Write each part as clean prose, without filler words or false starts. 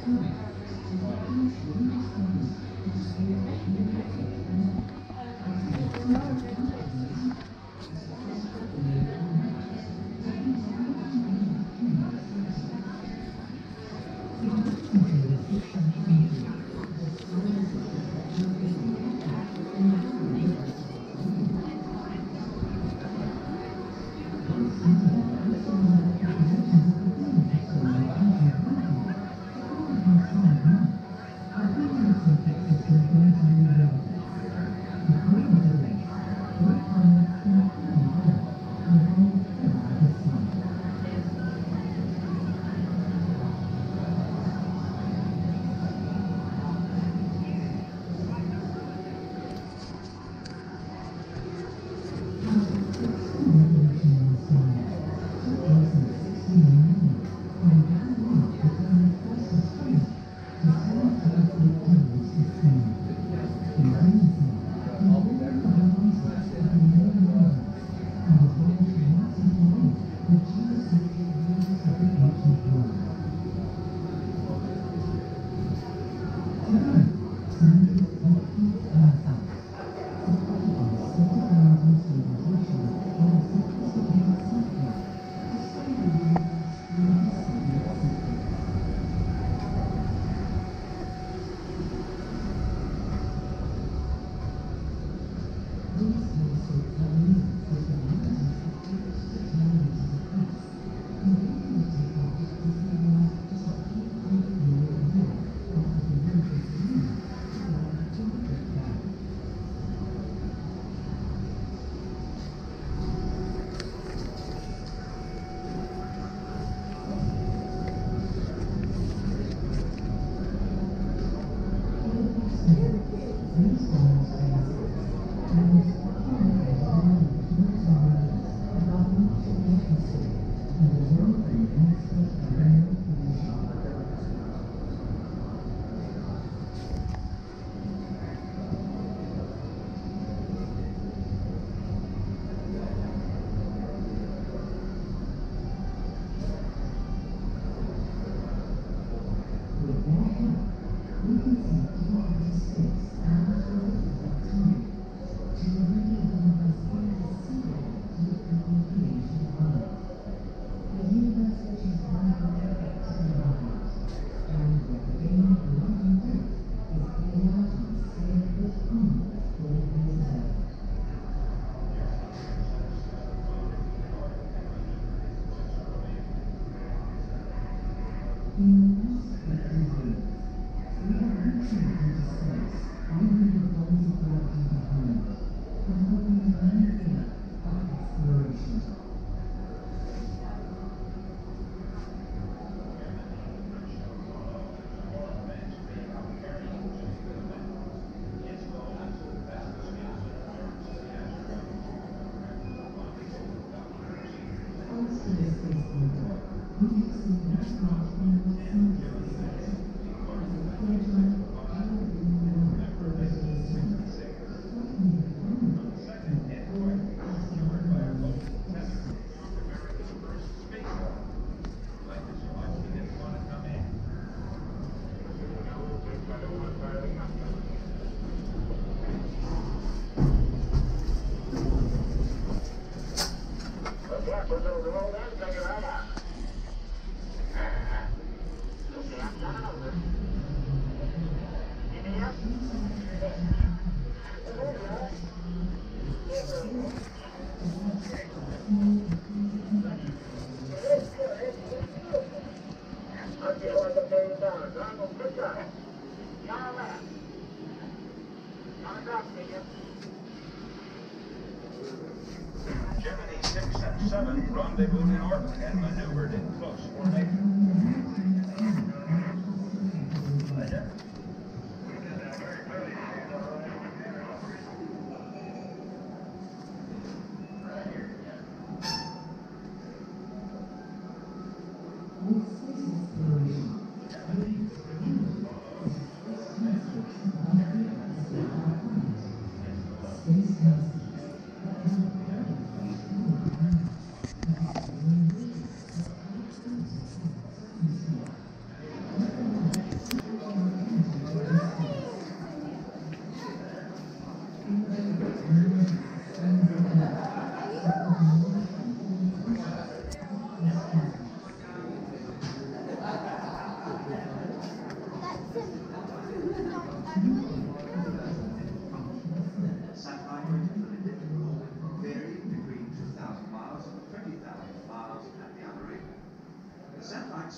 Gemini 6 and 7 rendezvoused in orbit and maneuvered in close formation.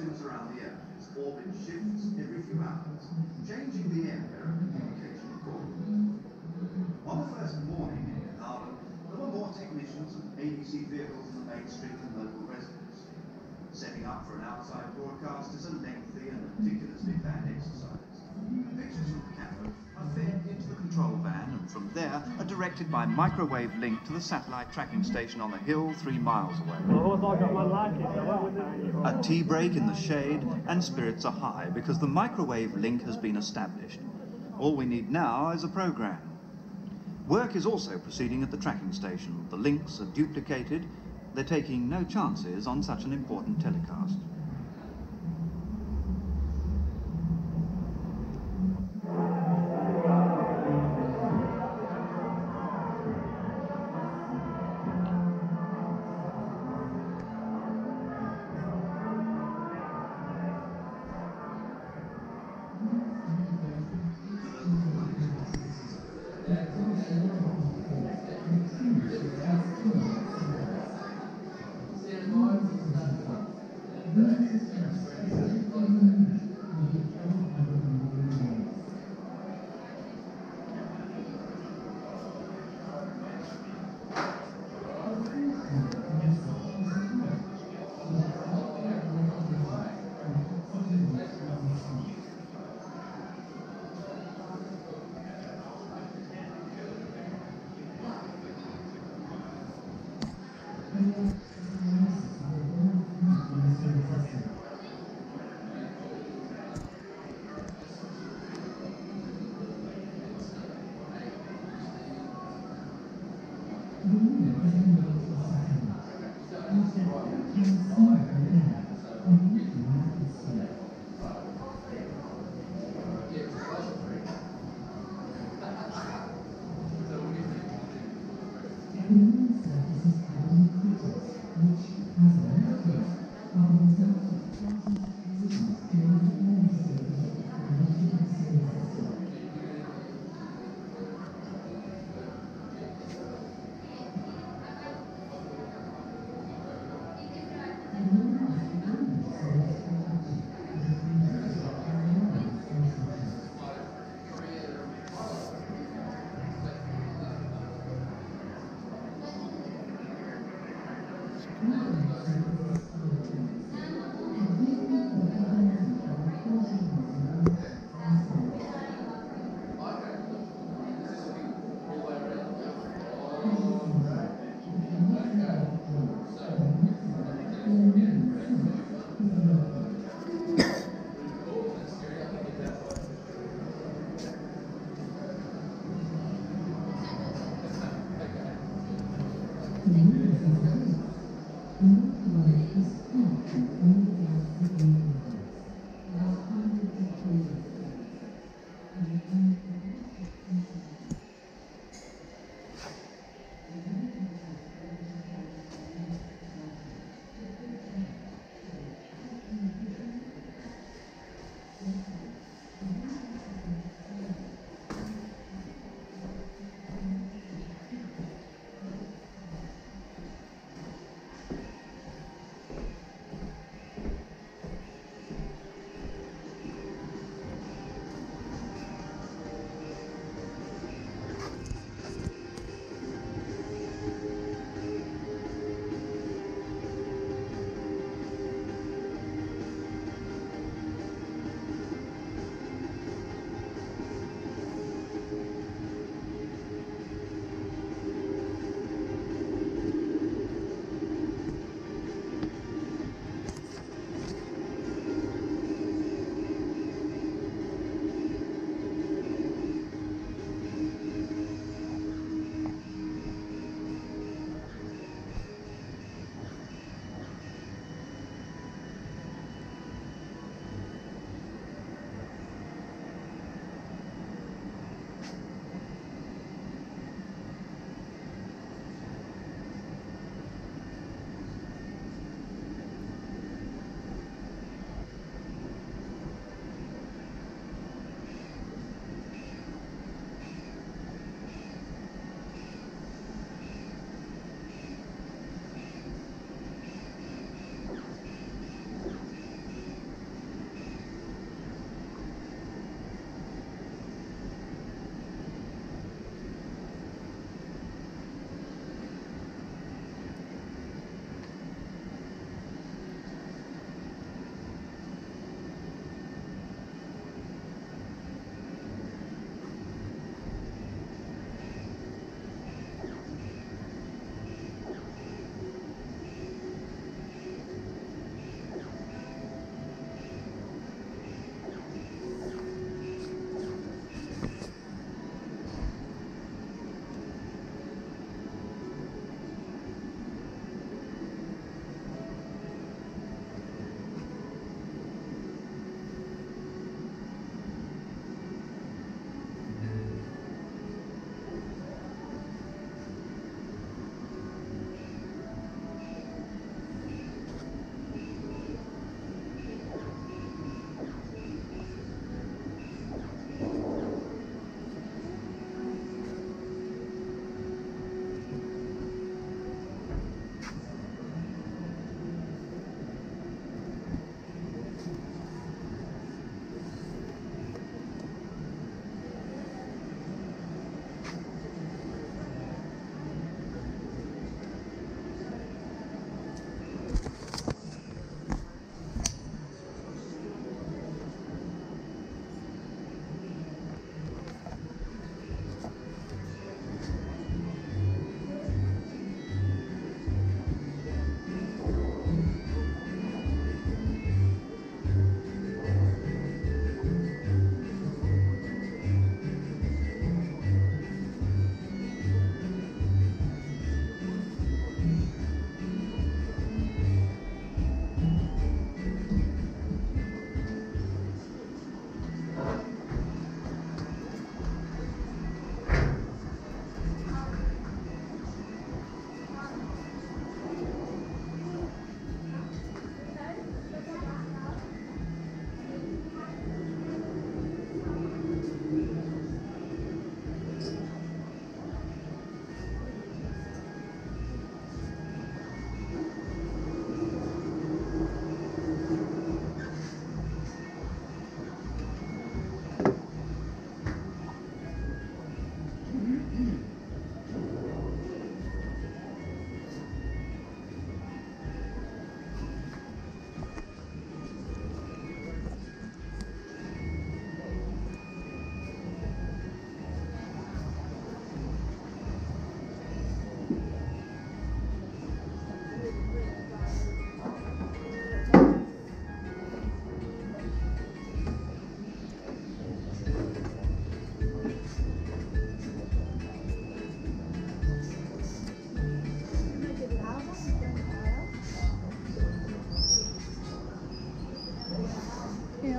spins around the Earth. Its orbit shifts every few hours, changing the area of communication accordingly. On the first morning in Glenarvan, there were more technicians and ABC vehicles in the main street than local residents. Setting up for an outside broadcast is a lengthy and meticulously planned exercise. Pictures from the camera are fed into the control van and from there are directed by microwave link to the satellite tracking station on the hill 3 miles away. A tea break in the shade and spirits are high because the microwave link has been established. All we need now is a program. Work is also proceeding at the tracking station. The links are duplicated. They're taking no chances on such an important telecast.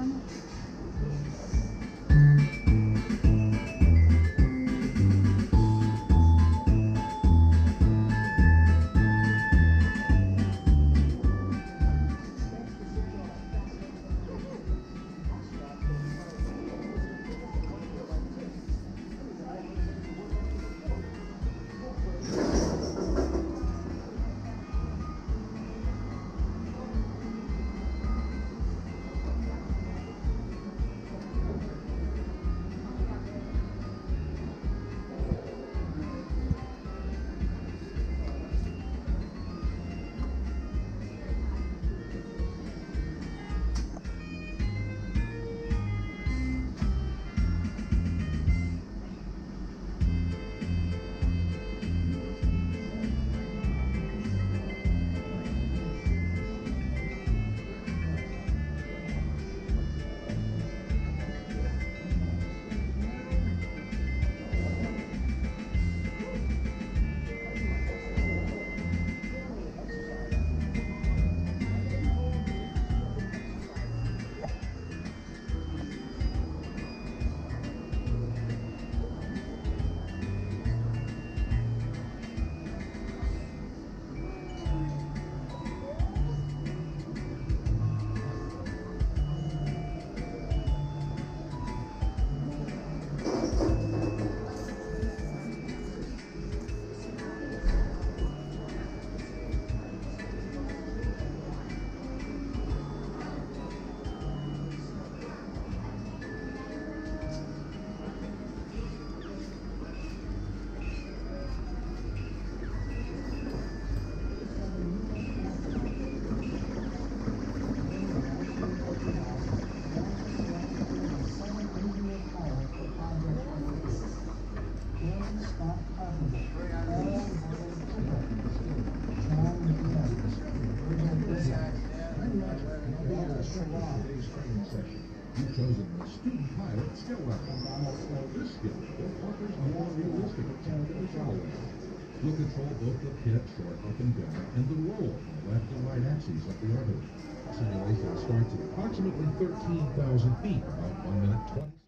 You've chosen the student pilot skill level. This skill level offers more realistic attack at the shallow end. You'll control both the pitch, or up and down, and the roll on the left and right axes of the orbiter. Simulation starts at approximately 13,000 feet, about 1 minute 20